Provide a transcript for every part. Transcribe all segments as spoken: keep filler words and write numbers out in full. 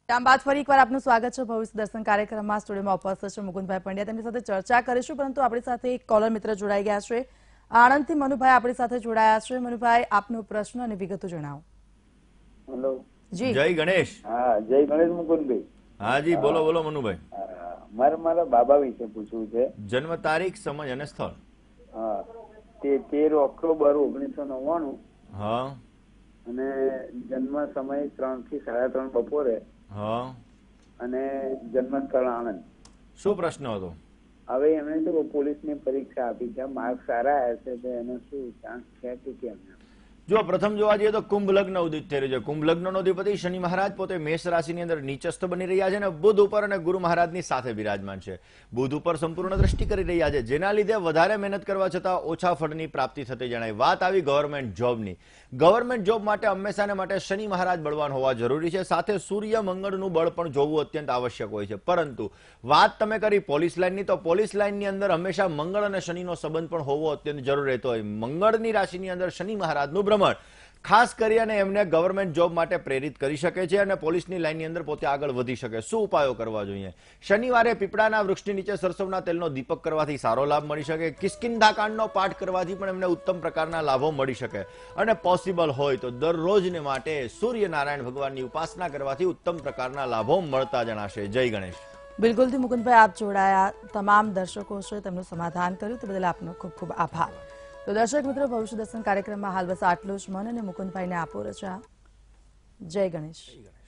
ત્યાર બાદ ફરી એકવાર આપનું સ્વાગત છે ભવિષ્ય દર્શન કાર્યક્રમમાં. સ્ટુડિયોમાં ઉપસ્થિત છે મુકુંદભાઈ પંડ્યા. તેમની સાથે ચર્ચા કરીશું, પરંતુ આપણી સાથે એક કોલર મિત્ર જોડાઈ ગયા છે. આણંદથી મનુભાઈ આપણી સાથે જોડાયા છે. મનુભાઈ, આપનો પ્રશ્ન અને વિગતો જણાવો. હેલો જી. જય ગણેશ. હા, જય ગણેશ મુકુંદભાઈ. હા જી, બોલો બોલો મનુભાઈ. મારે મારા બાબા વિશે પૂછવું છે. જન્મ તારીખ, સમય અને સ્થળ. હા, તે તેર ઓક્ટોબર ઓગણીસો નવ્વાણું. હા. અને જન્મ સમય ત્રણ થી સાડા ત્રણ બપોરે. હા. અને જન્મ સ્થળ આણંદ. શું પ્રશ્ન હતો? હવે એમણે તો પોલીસની પરીક્ષા આપી છે, માર્ક સારા આવ્યા છે, તો એનો શું ચાન્સ છે કે કેમ? જો પ્રથમ જોવા જઈએ તો કુંભ લગ્ન ઉદિત થઈ રહ્યું છે. કુંભ લગ્નનો અધિપતિ શનિ મહારાજ પોતે મેષ રાશિની અંદર નીચસ્થ બની રહ્યા છે અને બુધ ઉપર અને ગુરુ મહારાજની સાથે બિરાજમાન છે. બુધ ઉપર સંપૂર્ણ દ્રષ્ટિ કરી રહ્યા છે, જેના લીધે વધારે મહેનત કરવા છતાં ઓછા ફળની પ્રાપ્તિ થતી જણાય. વાત આવી ગવર્મેન્ટ જોબની. ગવર્મેન્ટ જોબ માટે હંમેશાને માટે શનિ મહારાજ બળવાન હોવા જરૂરી છે. સાથે સૂર્ય મંગળનું બળ પણ જોવું અત્યંત આવશ્યક હોય છે. પરંતુ વાત તમે કરી પોલીસ લાઇનની, તો પોલીસ લાઇનની અંદર હંમેશા મંગળ અને શનિનો સંબંધ પણ હોવો અત્યંત જરૂરી રહેતો હોય. મંગળની રાશિની અંદર શનિ મહારાજનું ખાસ કરી અને એમને ગવર્મેન્ટ જોબ માટે પ્રેરિત કરી શકે છે અને પોલીસની લાઇનની અંદર પોતે આગળ વધી શકે. શું ઉપાયો કરવા જોઈએ? શનિવારે પીપળાના વૃક્ષની નીચે સરસવના તેલનો દીપક કરવાથી સારો લાભ મળી શકે. કિષ્કિંધાકાંડનો પાઠ કરવાથી પણ એમને ઉત્તમ પ્રકારના લાભો મળી શકે. અને પોસિબલ હોય તો દરરોજને માટે સૂર્યનારાયણ ભગવાનની ઉપાસના કરવાથી ઉત્તમ પ્રકારના લાભો મળતા જણાશે. જય ગણેશ. બિલકુલથી મુકુંદભાઈ, આપ જોડાયા, તમામ દર્શકો છે તેમનું સમાધાન કર્યું, તે બદલ આપનો ખૂબ ખૂબ આભાર. તો દર્શક મિત્રો, ભવિષ્ય દર્શન કાર્યક્રમમાં હાલ બસ આટલું જ. મન અને મુકુંદભાઈને આપો રજા. જય ગણેશ.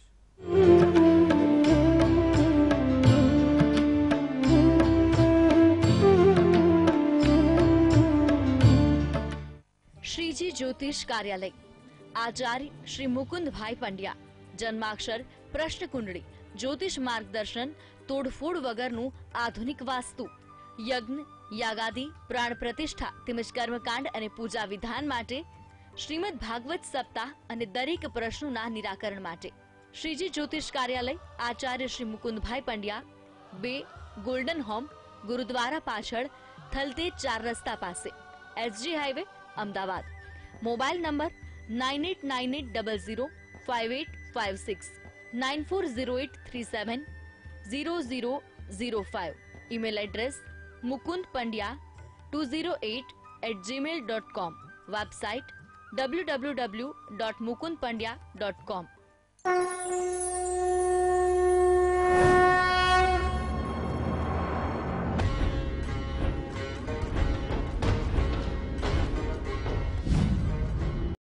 શ્રીજી જ્યોતિષ કાર્યાલય, આચાર્ય શ્રી મુકુંદભાઈ પંડ્યા. જન્માક્ષર, પ્રશ્ન કુંડળી, જ્યોતિષ માર્ગદર્શન, તોડફોડ વગરનું આધુનિક વાસ્તુ, યજ્ઞ, યાગાદી, પ્રાણ પ્રતિષ્ઠા તેમજ કર્મકાંડ અને પૂજા વિધાન માટે, શ્રીમદ ભાગવત સપ્તાહ અને દરેક પ્રશ્નોના નિરાકરણ માટે શ્રીજી જ્યોતિષ કાર્યાલય, આચાર્ય શ્રી મુકુંદભાઈ પંડ્યા, બે ગોલ્ડન હોમ, ગુરુદ્વારા પાછળ, થલતેજ ચાર રસ્તા પાસે, SG highway, Ahmedabad. Mobile number nine eight nine eight double zero five eight five six, nine four zero eight three seven zero zero zero five. Email address Mukund Pandya two zero eight at gmail dot com. Website W W W dot Mukund Pandya dot કોમ.